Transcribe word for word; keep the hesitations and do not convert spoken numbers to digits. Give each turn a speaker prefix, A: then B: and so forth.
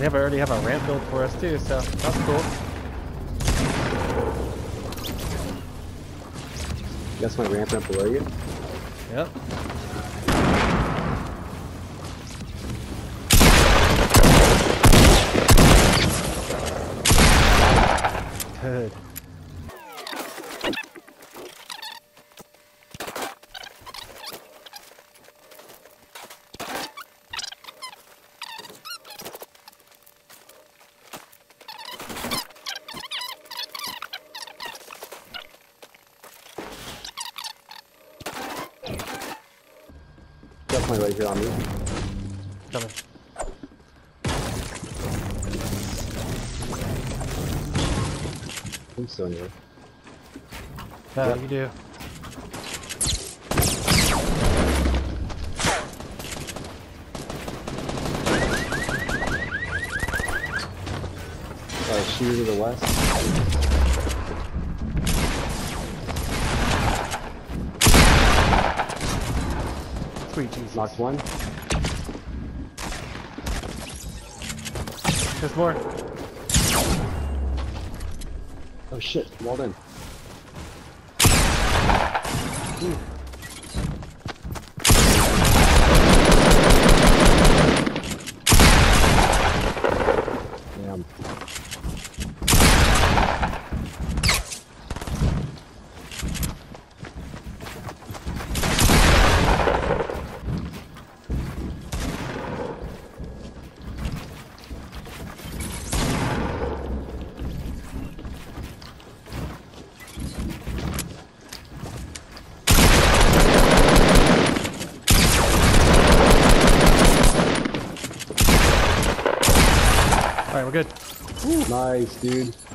A: They have already have a ramp built for us too, so that's cool.
B: That's my ramp up below you?
A: Yep. Good.
B: Definitely right here on me.
A: Coming.
B: I'm still in here.
A: No,
B: Yep.
A: you do.
B: Uh, shooter to the west.
A: Sweet Jesus.
B: Knocked one.
A: There's more.
B: Oh shit, well done. Ooh. Damn.
A: Alright, we're good.
B: Nice, dude.